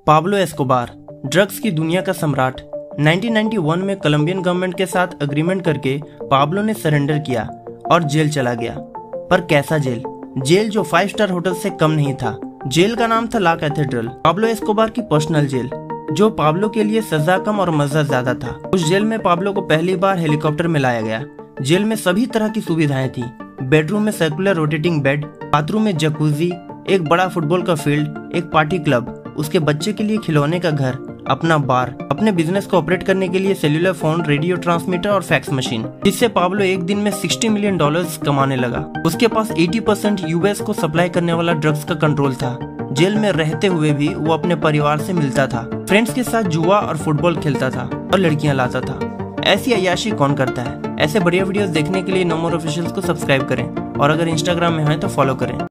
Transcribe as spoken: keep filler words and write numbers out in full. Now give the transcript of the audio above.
Pablo Escobar drugs की दुनिया का सम्राट। नाइनटीन नाइंटी वन में कोलंबियन गवर्नमेंट के साथ अग्रीमेंट करके पाब्लो ने सरेंडर किया और जेल चला गया। पर कैसा जेल? जेल जो फाइव स्टार होटल से कम नहीं था। जेल का नाम था ला कैथेड्रल। पाब्लो एस्कोबार की पर्सनल जेल, जो पाब्लो के लिए सजा कम और मजा ज्यादा था। उस जेल में पाब्लो को पहली बार हेलीकॉप्टर में लाया गया। जेल में सभी तरह की सुविधाएं थी। बेडरूम में सर्कुलर रोटेटिंग बेड, बाथरूम में जकूजी, एक बड़ा फुटबॉल का फील्ड, एक पार्टी क्लब, उसके बच्चे के लिए खिलौने का घर, अपना बार, अपने बिजनेस को ऑपरेट करने के लिए सेल्यूलर फोन, रेडियो ट्रांसमीटर और फैक्स मशीन, जिससे पाब्लो एक दिन में साठ मिलियन डॉलर्स कमाने लगा। उसके पास अस्सी परसेंट यूएस को सप्लाई करने वाला ड्रग्स का कंट्रोल था। जेल में रहते हुए भी वो अपने परिवार से मिलता था, फ्रेंड्स के साथ जुआ और फुटबॉल खेलता था और लड़कियां लाता था। ऐसी अय्याशी कौन करता है? ऐसे बढ़िया वीडियोस देखने के लिए नो मोर ऑफिशियल्स को सब्सक्राइब करें और अगर इंस्टाग्राम में है तो फॉलो करें।